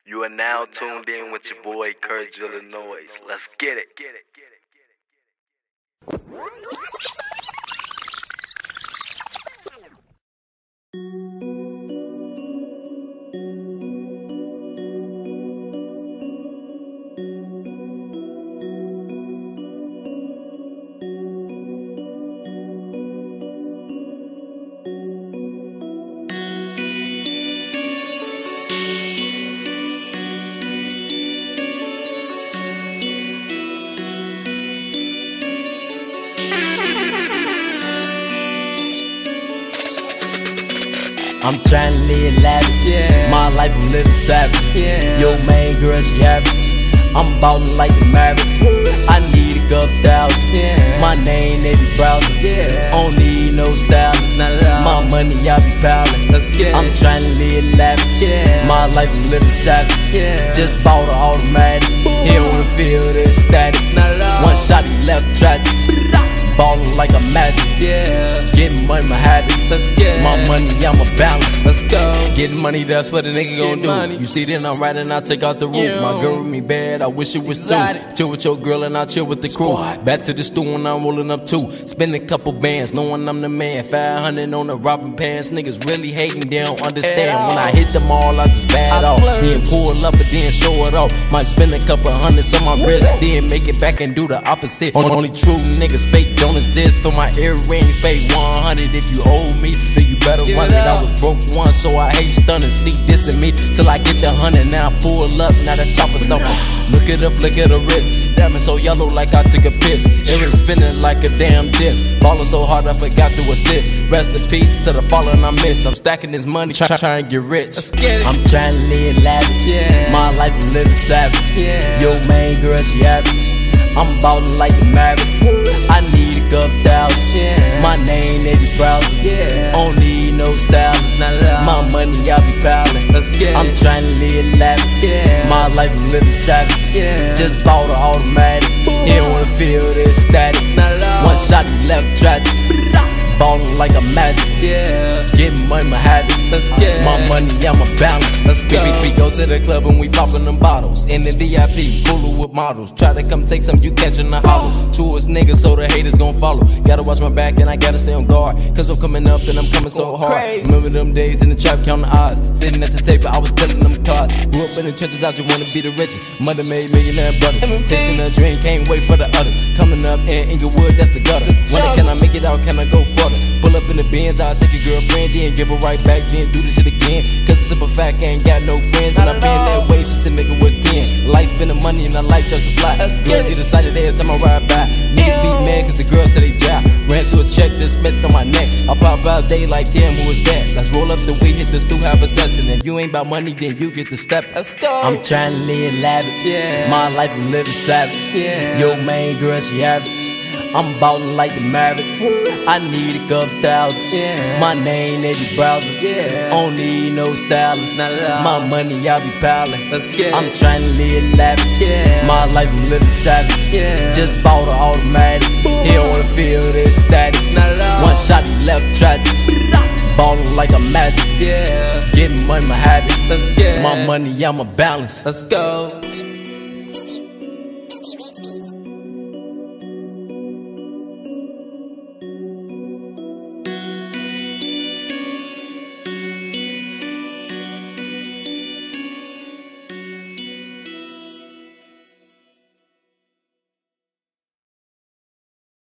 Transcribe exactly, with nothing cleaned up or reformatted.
You are now tuned in with your boy Courage Illinois. Let's get it. I'm tryna live lavish, yeah. My life I'm living savage, yeah. Yo main girl, she average. I'm ballin' like the Mavericks. I need a couple thousand, yeah. My name Navy Browser, yeah. Don't need no stylist. My money I be ballin'. I'm tryna live lavish, yeah. My life I'm living savage, yeah. Just bought an automatic. He don't wanna feel this static. One shot he left tragic. Ballin' like a magic, yeah. Getting money, my habit. Let's get my money, I'm a balance. Let's go. Getting money, that's what a nigga gon' do. Money. You see, then I'm riding, I take out the roof. Yeah. My girl with me bad, I wish it was two. Chill with your girl and I chill with the crew. Squad. Back to the stool when I'm rolling up too. Spend a couple bands, knowing I'm the man. five hundred on the robbing pants. Niggas really hating, they don't understand. When I hit them all, I just bad I off. Then pull up and then show it off. Might spend a couple hundreds on my wrist, then make it back and do the opposite. Only true niggas fake don't exist. For my earrings, pay one hundred. If you owe me, then you better run it. I was broke once, so I hate stunning. Sneak dissing me till I get the hundred. Now I pull up, now the chopper's up. Look at the flick of the wrist. Damn, it's so yellow like I took a piss. It was spinning like a damn disc. Ballin' so hard I forgot to assist. Rest in peace to the fallen I miss. I'm stacking this money, try, try and get rich. Let's get it. I'm trying to live lavish, yeah. My life I'm living savage, yeah. Yo main girl, she average. I'm ballin' like the Mavericks. I need a couple thousand, yeah. My name Navy Browser, yeah. Don't need no stylist. My money I be ballin'. Let's get it. I'm tryna live lavish, yeah. My life I'm living savage, yeah. Just bought an automatic. He don't wanna feel this static. One shot he left tragic. Ballin' like a magic, yeah. Getting money, my habit. Let's get my money, I'm a balance. Let's go. We, we go to the club and we poppin' them bottles. In the V I P, cooler with models. Try to come take some, you catchin' the hollow. Truest niggas, so the haters gon' follow. Gotta watch my back and I gotta stay on guard. Cause I'm coming up and I'm coming so hard. Remember them days in the trap, counting odds. Sitting at the table, I was telling them cards. Grew up in the trenches, I just wanna be the richest. Mother made millionaire brothers. Chasing a dream, can't wait for the others. Coming up in Inglewood, that's the gutter. When can I make it out, can I go further? Pull up in the Benz, I'll take your girlfriend, then give her right back, then do this shit again. Cause a simple fact, I ain't got no friends. And I've been that way since a nigga was ten. Life spending money and I like just to fly. Girls get excited every time I ride by. Niggas be mad cause the girls say they job. Ran through a check, just spent on my neck. I pop out day like damn, who is that? Let's roll up the weed, hit the stool, have a session. If you ain't about money, then you get the step. Let's go. I'm trying to live lavish, yeah. My life I'm living savage, yeah. Yo main girl, she average. I'm ballin' like the Mavericks. I need a couple thousand, yeah. My name Navy Browser, yeah. Don't need no stylist. My money I be ballin'. Let's get it. I'm tryna live lavish, yeah. My life I'm living savage, yeah. Just bought an automatic. He don't wanna feel this static. One shot he left tragic. Ballin' like a magic, yeah. Getting money, my habit. Let's get it. My money, I'm a balance. Let's go.